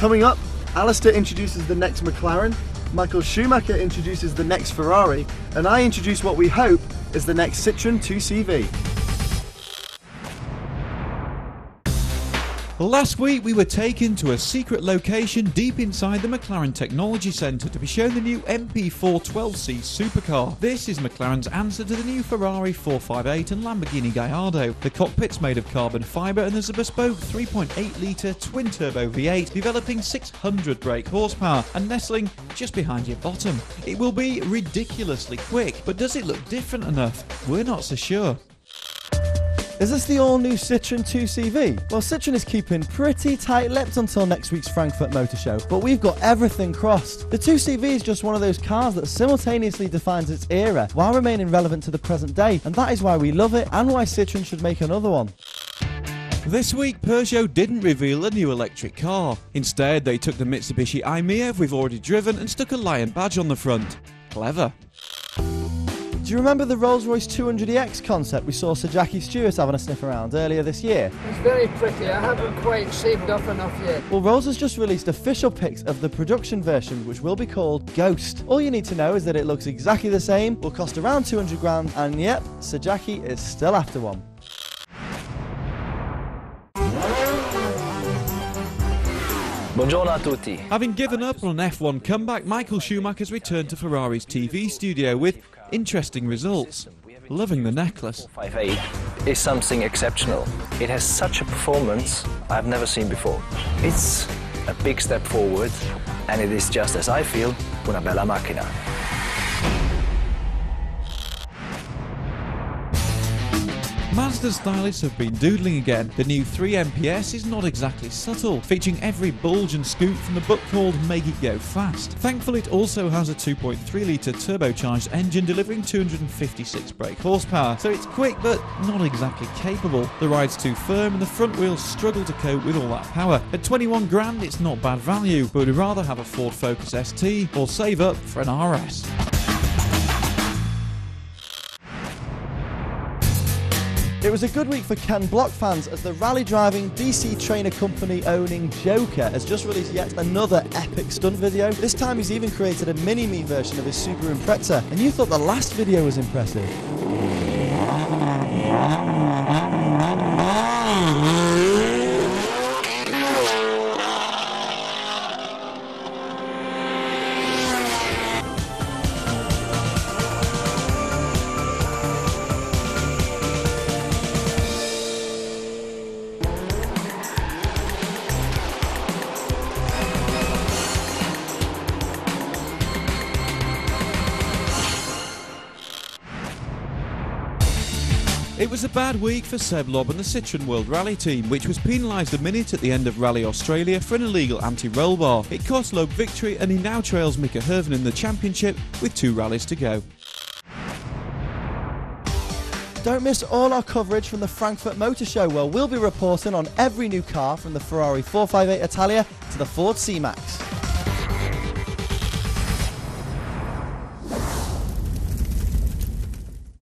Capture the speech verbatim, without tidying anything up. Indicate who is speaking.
Speaker 1: Coming up, Alistair introduces the next McLaren, Michael Schumacher introduces the next Ferrari, and I introduce what we hope is the next Citroën two C V.
Speaker 2: Last week we were taken to a secret location deep inside the McLaren Technology Centre to be shown the new M P four twelve C supercar. This is McLaren's answer to the new Ferrari four fifty-eight and Lamborghini Gallardo. The cockpit's made of carbon fibre and there's a bespoke three point eight litre twin-turbo V eight developing six hundred brake horsepower and nestling just behind your bottom. It will be ridiculously quick, but does it look different enough? We're not so sure.
Speaker 1: Is this the all-new Citroën two C V? Well, Citroën is keeping pretty tight-lipped until next week's Frankfurt Motor Show, but we've got everything crossed. The two C V is just one of those cars that simultaneously defines its era while remaining relevant to the present day, and that is why we love it and why Citroën should make another one.
Speaker 2: This week, Peugeot didn't reveal a new electric car. Instead, they took the Mitsubishi i M I E we've already driven and stuck a lion badge on the front. Clever.
Speaker 1: Do you remember the Rolls-Royce two hundred E X concept we saw Sir Jackie Stewart having a sniff around earlier this year?
Speaker 3: It's very pretty. I haven't quite saved up enough yet.
Speaker 1: Well, Rolls has just released official pics of the production version, which will be called Ghost. All you need to know is that it looks exactly the same, will cost around two hundred grand, and yep, Sir Jackie is still after one.
Speaker 4: Buongiorno a tutti.
Speaker 2: Having given up on an F one comeback, Michael Schumacher's returned to Ferrari's T V studio with interesting results. Loving the necklace.
Speaker 4: four fifty-eight is something exceptional. It has such a performance I've never seen before. It's a big step forward, and it is just as I feel, una bella macchina.
Speaker 2: Mazda stylists have been doodling again. The new three M P S is not exactly subtle, featuring every bulge and scoop from the book called Make It Go Fast. Thankfully, it also has a two point three litre turbocharged engine delivering two hundred fifty-six brake horsepower, so it's quick but not exactly capable. The ride's too firm and the front wheels struggle to cope with all that power. At twenty-one grand, it's not bad value, but we'd rather have a Ford Focus S T or save up for an R S.
Speaker 1: It was a good week for Ken Block fans as the rally-driving, D C trainer company-owning Joker has just released yet another epic stunt video. This time he's even created a mini-me version of his Subaru Impreza, and you thought the last video was impressive.
Speaker 2: It was a bad week for Seb Lobb and the Citroën World Rally team, which was penalised a minute at the end of Rally Australia for an illegal anti-roll bar. It cost Lobb victory and he now trails Mika Herven in the championship with two rallies to go.
Speaker 1: Don't miss all our coverage from the Frankfurt Motor Show, where we'll be reporting on every new car from the Ferrari four fifty-eight Italia to the Ford C-Max.